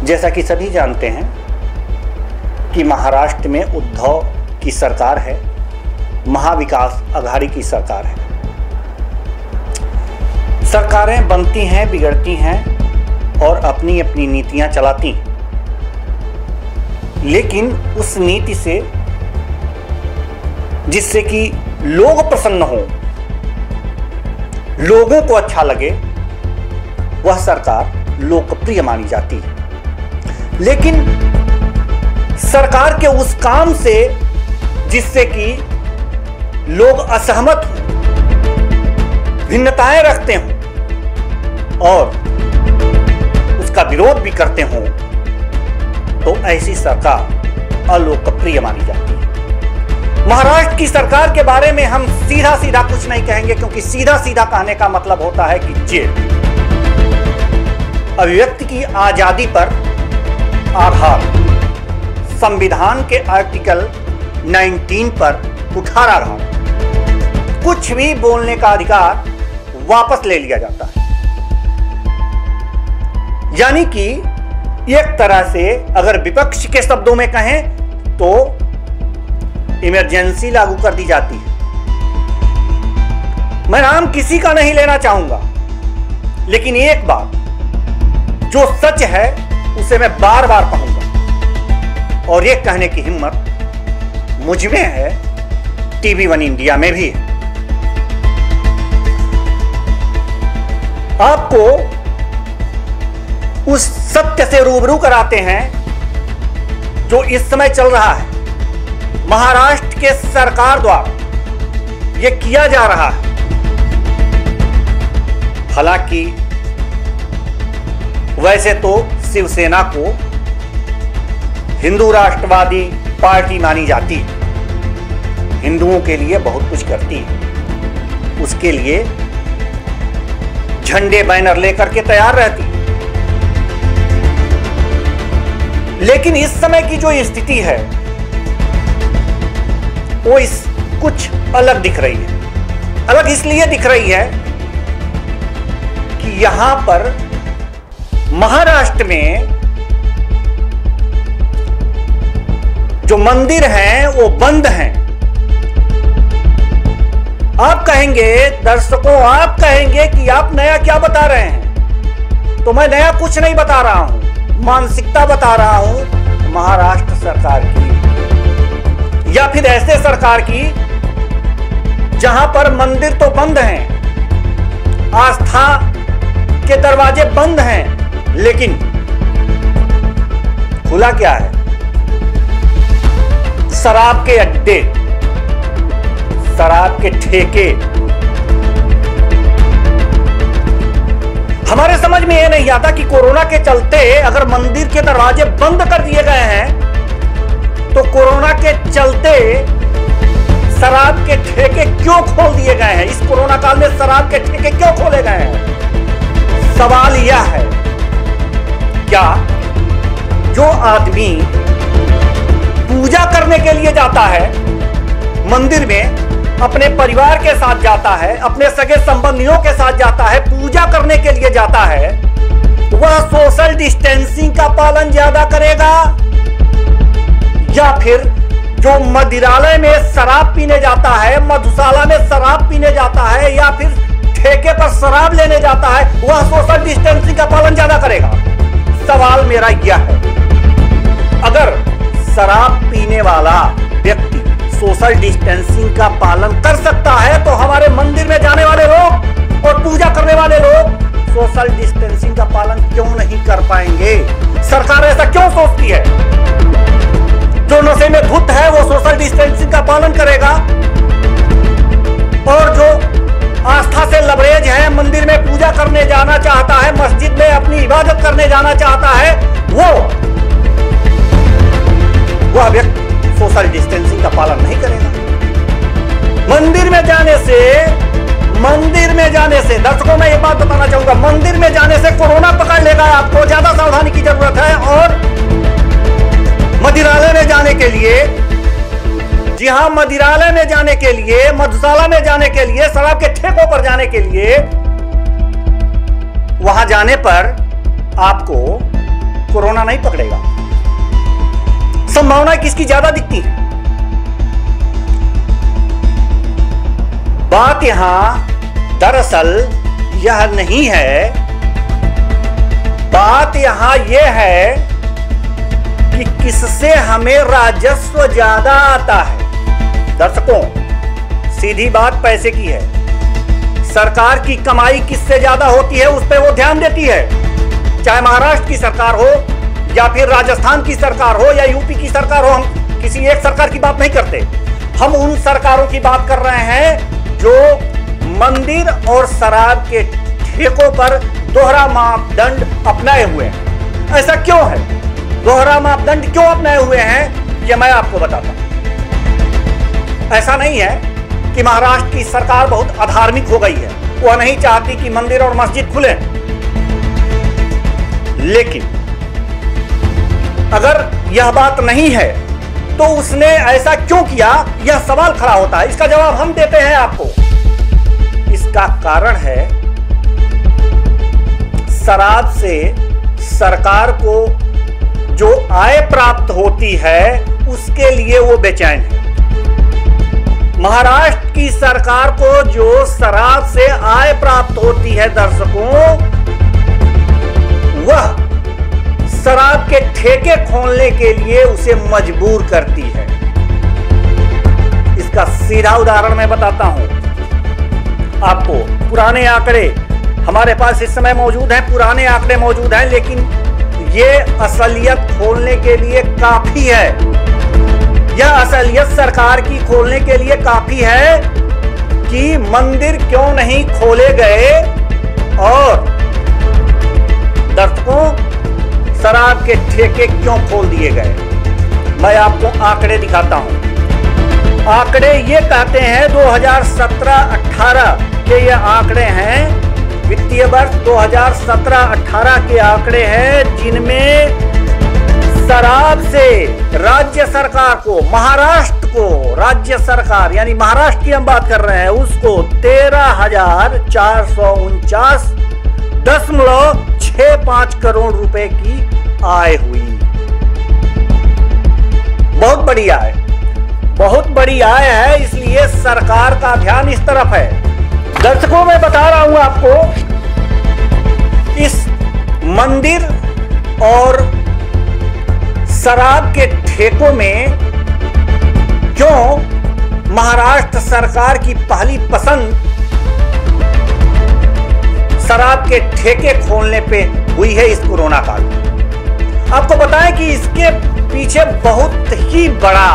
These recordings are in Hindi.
जैसा कि सभी जानते हैं कि महाराष्ट्र में उद्धव की सरकार है, महाविकास आघाड़ी की सरकार है। सरकारें बनती हैं, बिगड़ती हैं और अपनी अपनी नीतियां चलाती हैं, लेकिन उस नीति से जिससे कि लोग प्रसन्न हो, लोगों को अच्छा लगे, वह सरकार लोकप्रिय मानी जाती है। लेकिन सरकार के उस काम से जिससे कि लोग असहमत हों, भिन्नताएं रखते हों और उसका विरोध भी करते हों, तो ऐसी सरकार अलोकप्रिय मानी जाती है। महाराष्ट्र की सरकार के बारे में हम सीधा सीधा कुछ नहीं कहेंगे, क्योंकि सीधा सीधा कहने का मतलब होता है कि जेल। अभिव्यक्ति की आजादी पर आधार संविधान के आर्टिकल 19 पर कुठाराघात, कुछ भी बोलने का अधिकार वापस ले लिया जाता है। यानी कि एक तरह से अगर विपक्ष के शब्दों में कहें तो इमरजेंसी लागू कर दी जाती है। मैं नाम किसी का नहीं लेना चाहूंगा, लेकिन एक बात जो सच है उसे मैं बार बार कहूंगा, और ये कहने की हिम्मत मुझ में है, टीवी वन इंडिया में भी है। आपको उस सत्य से रूबरू कराते हैं जो इस समय चल रहा है। महाराष्ट्र के सरकार द्वारा यह किया जा रहा है। हालांकि वैसे तो शिवसेना को हिंदू राष्ट्रवादी पार्टी मानी जाती है, हिंदुओं के लिए बहुत कुछ करती है, उसके लिए झंडे बैनर लेकर के तैयार रहती है। लेकिन इस समय की जो स्थिति है वो कुछ अलग दिख रही है। अलग इसलिए दिख रही है कि यहां पर महाराष्ट्र में जो मंदिर हैं वो बंद हैं। आप कहेंगे, दर्शकों आप कहेंगे कि आप नया क्या बता रहे हैं, तो मैं नया कुछ नहीं बता रहा हूं, मानसिकता बता रहा हूं महाराष्ट्र सरकार की, या फिर ऐसे सरकार की जहां पर मंदिर तो बंद हैं, आस्था के दरवाजे बंद हैं, लेकिन खुला क्या है? शराब के अड्डे, शराब के ठेके। हमारे समझ में यह नहीं आता कि कोरोना के चलते अगर मंदिर के दरवाजे बंद कर दिए गए हैं, तो कोरोना के चलते शराब के ठेके क्यों खोल दिए गए हैं? इस कोरोना काल में शराब के ठेके क्यों खोले गए हैं? सवाल यह है, क्या जो आदमी पूजा करने के लिए जाता है मंदिर में, अपने परिवार के साथ जाता है, अपने सगे संबंधियों के साथ जाता है, पूजा करने के लिए जाता है, वह सोशल डिस्टेंसिंग का पालन ज्यादा करेगा, या फिर जो मदिरालय में शराब पीने जाता है, मधुशाला में शराब पीने जाता है, या फिर ठेके पर शराब लेने जाता है, वह सोशल डिस्टेंसिंग का पालन ज्यादा करेगा? सवाल मेरा यह है, अगर शराब पीने वाला व्यक्ति सोशल डिस्टेंसिंग का पालन कर सकता है, तो हमारे मंदिर में जाने वाले लोग और पूजा करने वाले लोग सोशल डिस्टेंसिंग का पालन क्यों नहीं कर पाएंगे? सरकार ऐसा क्यों सोचती है? जो नशे में धुत है वो सोशल डिस्टेंसिंग का पालन करेगा, और जो आस्था से लबरेज है, मंदिर में पूजा करने जाना चाहता है, मस्जिद में अपनी इबादत करने जाना चाहता है, वह व्यक्ति सोशल डिस्टेंसिंग का पालन नहीं करेगा। मंदिर में जाने से दर्शकों मैं ये बात बताना चाहूंगा, मंदिर में जाने से कोरोना पकड़ लेगा आपको, ज्यादा सावधानी की जरूरत है। और मदिरालय में जाने के लिए, जी हां, मदिरालय में जाने के लिए, मधुशाला में जाने के लिए, शराब के ठेकों पर जाने के लिए, वहां जाने पर आपको कोरोना नहीं पकड़ेगा। संभावना किसकी ज्यादा दिखती है? बात यहां दरअसल यह नहीं है, बात यहां यह है कि किससे हमें राजस्व ज्यादा आता है। दर्शकों, सीधी बात पैसे की है। सरकार की कमाई किससे ज्यादा होती है उस पर वो ध्यान देती है। चाहे महाराष्ट्र की सरकार हो या फिर राजस्थान की सरकार हो या यूपी की सरकार हो, हम किसी एक सरकार की बात नहीं करते। हम उन सरकारों की बात कर रहे हैं जो मंदिर और शराब के ठेकों पर दोहरा मापदंड अपनाए हुए हैं। ऐसा क्यों है? दोहरा मापदंड क्यों अपनाए हुए हैं ये मैं आपको बताता हूं। ऐसा नहीं है कि महाराष्ट्र की सरकार बहुत अधार्मिक हो गई है, वह नहीं चाहती कि मंदिर और मस्जिद खुले। लेकिन अगर यह बात नहीं है तो उसने ऐसा क्यों किया, यह सवाल खड़ा होता है। इसका जवाब हम देते हैं आपको। इसका कारण है शराब से सरकार को जो आय प्राप्त होती है उसके लिए वो बेचैन है। महाराष्ट्र की सरकार को जो शराब से आय प्राप्त होती है दर्शकों, वह शराब के ठेके खोलने के लिए उसे मजबूर करती है। इसका सीधा उदाहरण मैं बताता हूं आपको। पुराने आंकड़े हमारे पास इस समय मौजूद हैं, पुराने आंकड़े मौजूद हैं, लेकिन ये असलियत खोलने के लिए काफी है। यह असलियत सरकार की खोलने के लिए काफी है कि मंदिर क्यों नहीं खोले गए और दर्शकों शराब के ठेके क्यों खोल दिए गए। मैं आपको आंकड़े दिखाता हूं। आंकड़े ये कहते हैं 2017-18 के ये आंकड़े हैं, वित्तीय वर्ष 2017-18 के आंकड़े हैं, जिनमें शराब से राज्य सरकार को, महाराष्ट्र को, राज्य सरकार यानी महाराष्ट्र की हम बात कर रहे हैं, उसको 13,449.65 करोड़ रुपए की आय हुई। बहुत बड़ी आय, बहुत बड़ी आय है, इसलिए सरकार का ध्यान इस तरफ है। दर्शकों, मैं बता रहा हूं आपको, इस मंदिर और शराब के ठेकों में क्यों महाराष्ट्र सरकार की पहली पसंद शराब के ठेके खोलने पे हुई है इस कोरोना काल में। आपको बताएं कि इसके पीछे बहुत ही बड़ा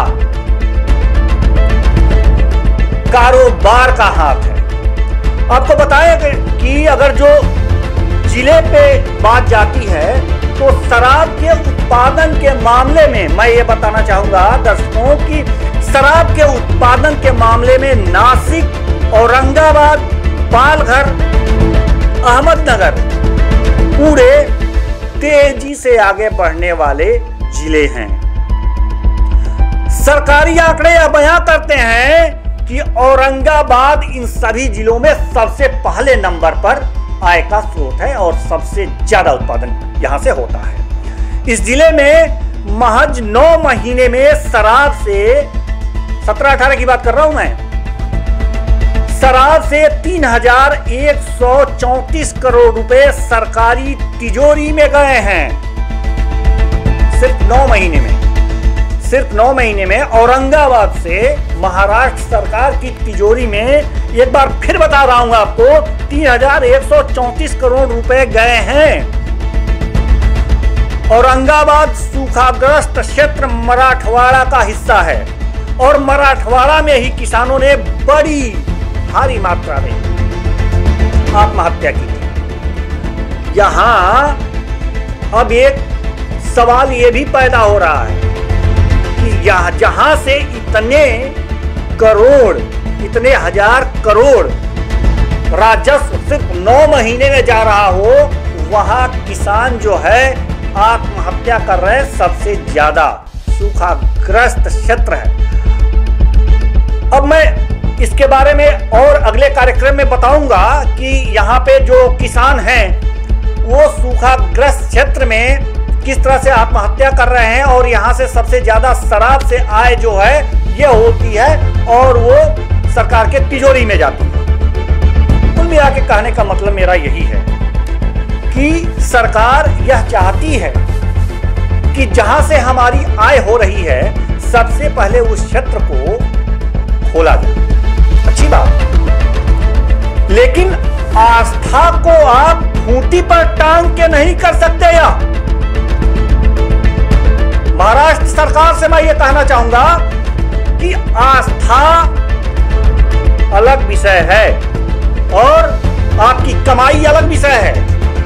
कारोबार का हाथ है। आपको बताएं कि अगर जो जिले पे बात जाती है तो शराब के उत्पादन के मामले में मैं ये बताना चाहूंगा दर्शकों कि शराब के उत्पादन के मामले में नासिक, औरंगाबाद, पालघर, अहमदनगर पूरे तेजी से आगे बढ़ने वाले जिले हैं। सरकारी आंकड़े यह बयां करते हैं कि औरंगाबाद इन सभी जिलों में सबसे पहले नंबर पर आय का स्रोत है और सबसे ज्यादा उत्पादन यहां से होता है। इस जिले में महज 9 महीने में शराब से 17-18 की बात कर रहा हूं मैं, शराब से 3,134 करोड़ रुपए सरकारी तिजोरी में गए हैं। सिर्फ 9 महीने में, सिर्फ 9 महीने में औरंगाबाद से महाराष्ट्र सरकार की तिजोरी में, एक बार फिर बता रहा हूं आपको, 3,134 करोड़ रुपए गए हैं। औरंगाबाद सूखाग्रस्त क्षेत्र मराठवाड़ा का हिस्सा है और मराठवाड़ा में ही किसानों ने बड़ी भारी मात्रा में आत्महत्या की थी। यहां अब एक सवाल यह भी पैदा हो रहा है कि जहां से इतने करोड़, इतने हजार करोड़ राजस्व सिर्फ 9 महीने में जा रहा हो, वहां किसान जो है आत्महत्या कर रहे हैं। सबसे ज्यादा सूखाग्रस्त क्षेत्र है। अब मैं इसके बारे में और अगले कार्यक्रम में बताऊंगा कि यहाँ पे जो किसान हैं वो सूखाग्रस्त क्षेत्र में किस तरह से आत्महत्या कर रहे हैं और यहां से सबसे ज्यादा शराब से आय जो है ये होती है और वो सरकार के तिजोरी में जाती है। कुल मिला के कहने का मतलब मेरा यही है कि सरकार यह चाहती है कि जहां से हमारी आय हो रही है सबसे पहले उस क्षेत्र को खोला जाए। अच्छी बात, लेकिन आस्था को आप खूंटी पर टांग के नहीं कर सकते। या महाराष्ट्र सरकार से मैं ये कहना चाहूंगा कि आस्था अलग विषय है और आपकी कमाई अलग विषय है।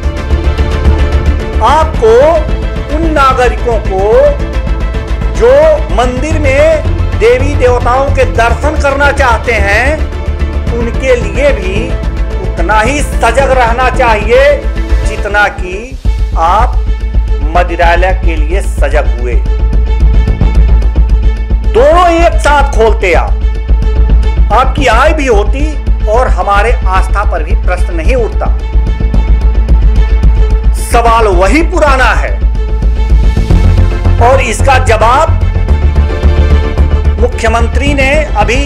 आपको उन नागरिकों को जो मंदिर में देवी देवताओं के दर्शन करना चाहते हैं उनके लिए भी उतना ही सजग रहना चाहिए जितना कि आप मंदिरालय के लिए सजग हुए। दोनों एक साथ खोलते आप, आपकी आय भी होती और हमारे आस्था पर भी प्रश्न नहीं उठता। सवाल वही पुराना है और इसका जवाब मुख्यमंत्री ने अभी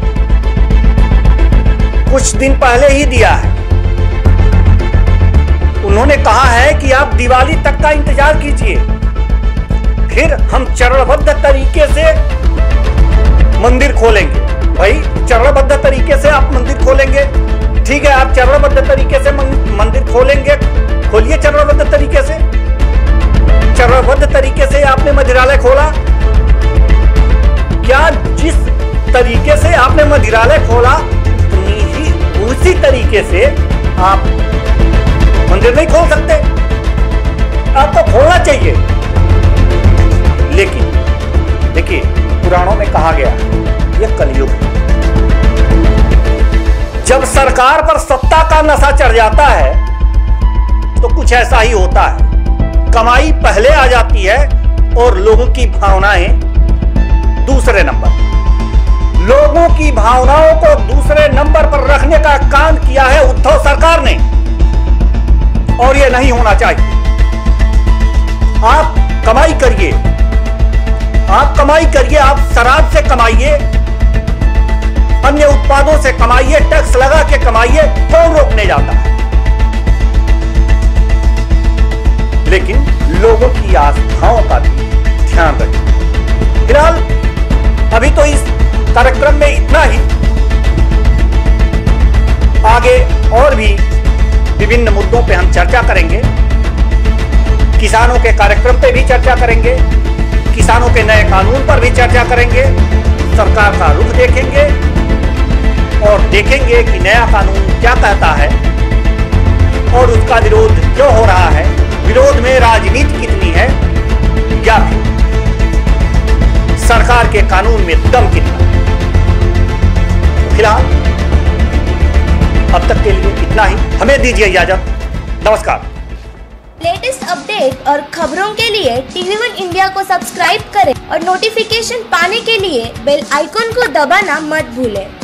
कुछ दिन पहले ही दिया है। उन्होंने कहा है कि आप दिवाली तक का इंतजार कीजिए, फिर हम चरणबद्ध तरीके से मंदिर खोलेंगे। भाई चरणबद्ध तरीके से आप मंदिर खोलेंगे, ठीक है, आप चरणबद्ध तरीके से मंदिर खोलेंगे, खोलिए चरणबद्ध तरीके से। चरणबद्ध तरीके से आपने मंदिरालय खोला, क्या जिस तरीके से आपने मंदिरालय खोला उसी तरीके से आप मंदिर नहीं खोल सकते? आपको खोलना चाहिए। लेकिन देखिए, पुराणों में कहा गया यह कलयुग है। जब सरकार पर सत्ता का नशा चढ़ जाता है तो कुछ ऐसा ही होता है। कमाई पहले आ जाती है और लोगों की भावनाएं दूसरे नंबर। लोगों की भावनाओं को दूसरे नंबर पर रखने का काम किया है उद्धव सरकार ने और यह नहीं होना चाहिए। आप कमाई करिए, आप कमाई करिए, आप शराब से कमाइए, अन्य उत्पादों से कमाइए, टैक्स लगा के कमाइए, कौन रोकने जाता है? लेकिन लोगों की आस्थाओं का भी ध्यान रखिए। फिलहाल अभी तो इस कार्यक्रम में इतना ही। आगे और भी विभिन्न मुद्दों पे हम चर्चा करेंगे। किसानों के कार्यक्रम पे भी चर्चा करेंगे, किसानों के नए कानून पर भी चर्चा करेंगे, सरकार का रुख देखेंगे और देखेंगे कि नया कानून क्या कहता है और उसका विरोध क्यों हो रहा है, विरोध में राजनीति कितनी है या सरकार के कानून में दम कितना। फिलहाल अब तक के लिए इतना ही, हमें दीजिए इजाजत। नमस्कार। लेटेस्ट अपडेट और खबरों के लिए TV1 इंडिया को सब्सक्राइब करें और नोटिफिकेशन पाने के लिए बेल आइकॉन को दबाना मत भूलें।